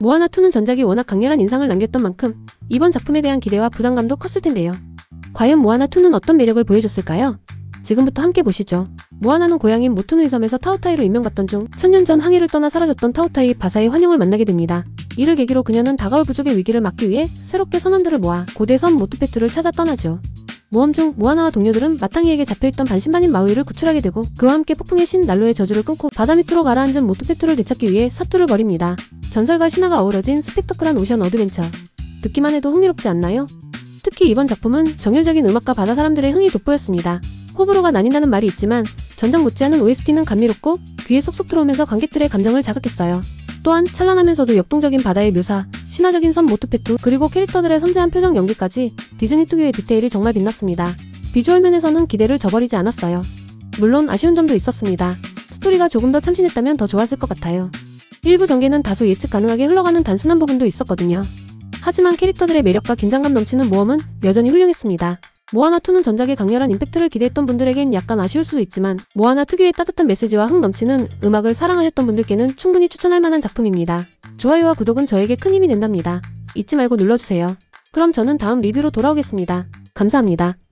모아나2는 전작이 워낙 강렬한 인상을 남겼던 만큼 이번 작품에 대한 기대와 부담감도 컸을 텐데요. 과연 모아나2는 어떤 매력을 보여줬을까요? 지금부터 함께 보시죠. 모아나는 고향인 모투누이 섬에서 타오타이로 임명받던 중 천년 전 항해를 떠나 사라졌던 타오타이 바사의 환영을 만나게 됩니다. 이를 계기로 그녀는 다가올 부족의 위기를 막기 위해 새롭게 선원들을 모아 고대 섬 모투페투를 찾아 떠나죠. 모험 중 모아나와 동료들은 마탕이에게 잡혀있던 반신반인 마우이를 구출하게 되고 그와 함께 폭풍의 신 난로의 저주를 끊고 바다 밑으로 가라앉은 모투페투를 되찾기 위해 사투를 벌입니다. 전설과 신화가 어우러진 스펙터클한 오션 어드벤처. 듣기만 해도 흥미롭지 않나요? 특히 이번 작품은 정열적인 음악과 바다 사람들의 흥이 돋보였습니다. 호불호가 나뉜다는 말이 있지만 전작 못지않은 OST는 감미롭고 귀에 쏙쏙 들어오면서 관객들의 감정을 자극했어요. 또한 찬란하면서도 역동적인 바다의 묘사, 신화적인 섬 모투페투, 그리고 캐릭터들의 섬세한 표정 연기까지 디즈니 특유의 디테일이 정말 빛났습니다. 비주얼 면에서는 기대를 저버리지 않았어요. 물론 아쉬운 점도 있었습니다. 스토리가 조금 더 참신했다면 더 좋았을 것 같아요. 일부 전개는 다소 예측 가능하게 흘러가는 단순한 부분도 있었거든요. 하지만 캐릭터들의 매력과 긴장감 넘치는 모험은 여전히 훌륭했습니다. 모아나2는 전작의 강렬한 임팩트를 기대했던 분들에겐 약간 아쉬울 수도 있지만 모아나 특유의 따뜻한 메시지와 흥 넘치는 음악을 사랑하셨던 분들께는 충분히 추천할 만한 작품입니다. 좋아요와 구독은 저에게 큰 힘이 된답니다. 잊지 말고 눌러주세요. 그럼 저는 다음 리뷰로 돌아오겠습니다. 감사합니다.